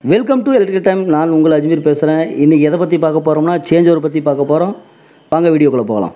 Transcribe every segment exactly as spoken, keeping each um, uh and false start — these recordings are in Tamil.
Welcome to electrical time. நான் உங்கள் அஜ்மீர் பேசுகிறேன். இன்றைக்கி எதை பற்றி பார்க்க போகிறோம்னா சேஞ்ச் ஓவர் பற்றி பார்க்க போகிறோம். வாங்க வீடியோக்குள்ளே போகலாம்.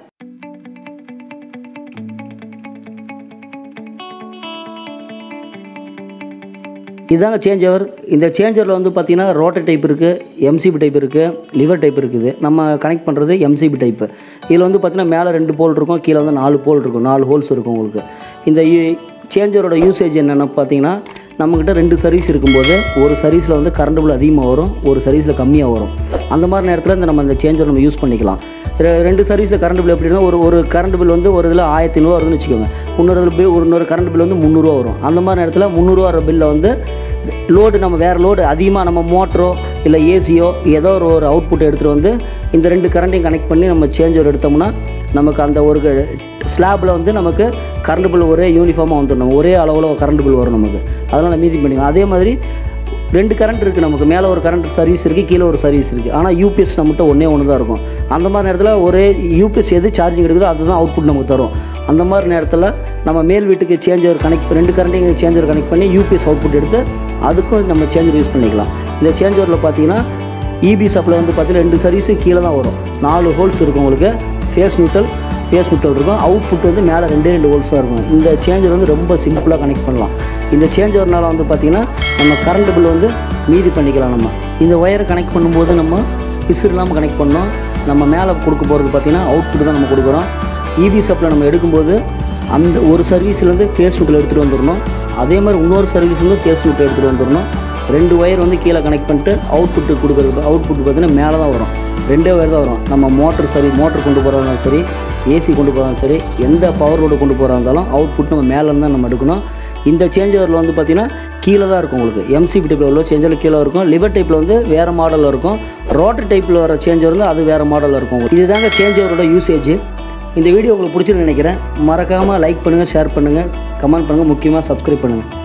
இதுதாங்க சேஞ்ச் ஓவர். இந்த சேஞ்ச் ஓவரில் வந்து பார்த்திங்கன்னா ரோட்டர் டைப் இருக்குது, எம்சிபி டைப் இருக்குது, லிவர் டைப் இருக்குது. நம்ம கனெக்ட் பண்ணுறது எம்சிபி டைப்பு. இதில் வந்து பார்த்திங்கன்னா மேலே ரெண்டு போல் இருக்கும், கீழே வந்து நாலு போல் இருக்கும், நாலு ஹோல்ஸ் இருக்கும் உங்களுக்கு. இந்த சேஞ்ச் ஓவரோட யூசேஜ் என்னென்னு பார்த்தீங்கன்னா, நம்மக்கிட்ட ரெண்டு சர்வீஸ் இருக்கும்போது ஒரு சர்வீஸில் வந்து கரண்ட் பில் அதிகமாக வரும், ஒரு சர்வீஸில் கம்மியாக வரும். அந்த மாதிரி நேரத்தில் இந்த நம்ம இந்த சேஞ்சர் நம்ம யூஸ் பண்ணிக்கலாம். ரெண்டு சர்வீஸில் கரண்ட் பில் எப்படின்னா, ஒரு ஒரு கரண்ட் பில் வந்து ஒரு இதில் ஆயிரத்தி ஐநூறுவா வருதுன்னு வச்சுக்கோங்க. இன்னொரு இதில் பில் ஒரு இன்னொரு கரண்ட் பில் வந்து முந்நூறுரூவா வரும். அந்த மாதிரி நேரத்தில் முந்நூறுரூவா வர பில்லை வந்து லோடு நம்ம வேறு லோடு அதிகமாக நம்ம மோட்டரோ இல்லை ஏசியோ ஏதோ ஒரு ஒரு அவுட்புட் எடுத்துகிட்டு வந்து இந்த ரெண்டு கரண்ட்டையும் கனெக்ட் பண்ணி நம்ம சேஞ்சர் எடுத்தோம்னா நமக்கு அந்த ஒரு ஸ்லாபில் வந்து நமக்கு கரண்ட் பில் ஒரே யூனிஃபார்மாக வந்துடும், ஒரே அளவில் கரண்ட் பில் வரும் நமக்கு. அதனால் மீதி பண்ணிக்கலாம். அதே மாதிரி ரெண்டு கரண்ட் இருக்குது நமக்கு, மேலே ஒரு கரண்ட் சர்வீஸ் இருக்குது, கீழே ஒரு சர்வீஸ் இருக்குது. ஆனால் யூபிஎஸ் நம்மகிட்ட ஒன்றே ஒன்று தான் இருக்கும். அந்த மாதிரி நேரத்தில் ஒரே யூபிஎஸ் எது சார்ஜிங் எடுக்குதோ அதுதான் அவுட்புட் நமக்கு தரும். அந்த மாதிரி நேரத்தில் நம்ம மேல் வீட்டுக்கு சேஞ்சர் கனெக்ட் ரெண்டு கரண்ட்டையும் சேஞ்சர் கனெக்ட் பண்ணி யூபிஎஸ் அவுட்புட் எடுத்து அதுக்கும் நம்ம சேஞ்சர் யூஸ் பண்ணிக்கலாம். இந்த சேஞ்சரில் பார்த்தீங்கன்னா இபி சப்ளை வந்து பார்த்தீங்கன்னா ரெண்டு சர்வீஸு கீழே தான் வரும். நாலு ஹோல்ஸ் இருக்கும் உங்களுக்கு. ஃபேஸ் நியூட்ரல் ஃபேஸ் நியூட்ரல் இருக்கும். அவுட்புட் வந்து மேலே ரெண்டே ரெண்டு ஹோல்ஸ் தான் இருக்கும். இந்த சேஞ்சர் வந்து ரொம்ப சிம்பிளாக கனெக்ட் பண்ணலாம். இந்த சேஞ்சர்னால வந்து பார்த்திங்கன்னா நம்ம கரண்ட் பில் வந்து மீதி பண்ணிக்கலாம். நம்ம இந்த ஒயரை கனெக்ட் பண்ணும்போது நம்ம பிசுறு இல்லாமல் கனெக்ட் பண்ணோம். நம்ம மேலே கொடுக்க போகிறது பார்த்திங்கன்னா அவுட்புட் தான் நம்ம கொடுக்குறோம். இபி சப்ளை நம்ம எடுக்கும்போது அந்த ஒரு சர்வீஸ்லேருந்து ஃபேஸ் நியூட்ரல் எடுத்துகிட்டு வந்துடணும். அதே மாதிரி இன்னொரு சர்வீஸ்லேருந்து ஃபேஸ் நியூட்ரல் எடுத்துகிட்டு வந்துடணும். ரெண்டு ஒயர் வந்து கீழே கனெக்ட் பண்ணிட்டு அவுட்புட்டு கொடுக்குறது அவுட்புட் பார்த்திங்கன்னா மேலே தான் வரும். ரெண்டே ஒயர் தான் வரும். நம்ம மோட்டர் சரி மோட்டர் கொண்டு போகிறதாலும் சரி, ஏசி கொண்டு போகிறதாலும் சரி, எந்த பவர் லோடு கொண்டு போகிறதா இருந்தாலும் அவுட்புட் நம்ம மேலே தான் நம்ம எடுக்கணும். இந்த சேஞ்சரில் வந்து பார்த்திங்கன்னா கீழே தான் இருக்கும் உங்களுக்கு. எம்சிபி டைப்பில் உள்ள சேஞ்சரில் கீழே இருக்கும். லிவர் டைப்பில் வந்து வேறு மாடலில் இருக்கும். ரோட்டர் டைப்பில் வர சேஞ்சர் வந்து அது வேறு மாடலில் இருக்கும். இதுதாங்க சேஞ்சரோட யூசேஜ். இந்த வீடியோ உங்களுக்கு பிடிச்சிருன்னு நினைக்கிறேன். மறக்காமல் லைக் பண்ணுங்கள், ஷேர் பண்ணுங்கள், கமெண்ட் பண்ணுங்கள், முக்கியமாக சப்ஸ்கிரைப் பண்ணுங்கள்.